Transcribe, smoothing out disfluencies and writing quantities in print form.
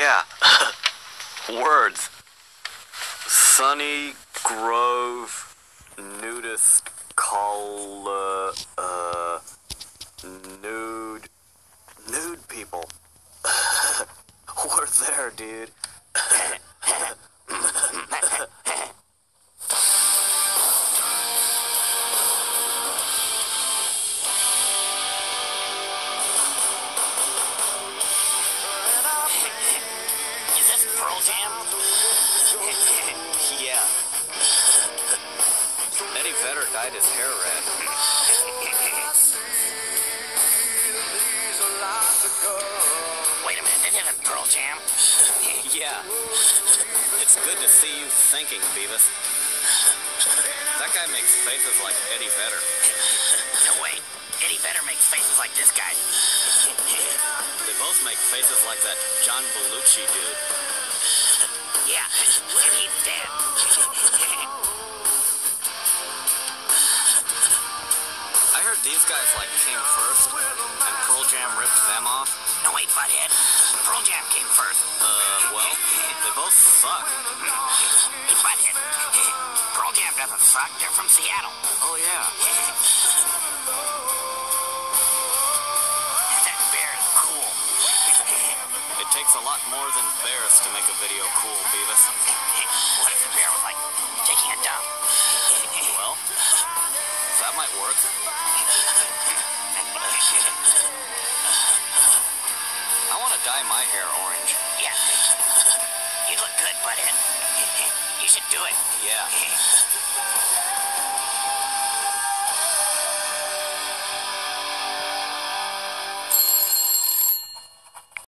yeah. Words. Sunny Grove nudist nude people. We're there, dude. Is this Pearl Jam? Yeah. Eddie Vedder dyed his hair red. Wait a minute, this isn't Pearl Jam. Yeah. It's good to see you thinking, Beavis. That guy makes faces like Eddie Vedder. No way. Eddie Vedder makes faces like this guy. They both make faces like that John Belushi dude. Yeah, and he's dead. I heard these guys came first, and Pearl Jam ripped them off. No, wait, Butthead. Pearl Jam came first. Well, they both suck. Hey, Butthead. Pearl Jam doesn't suck. They're from Seattle. Oh, yeah. That bear is cool. It takes a lot more than bears to make a video cool, Beavis. What if the bear was taking a dump? Well, that might work. I want to dye my hair orange. Yeah. You look good, Butthead. You should do it. Yeah.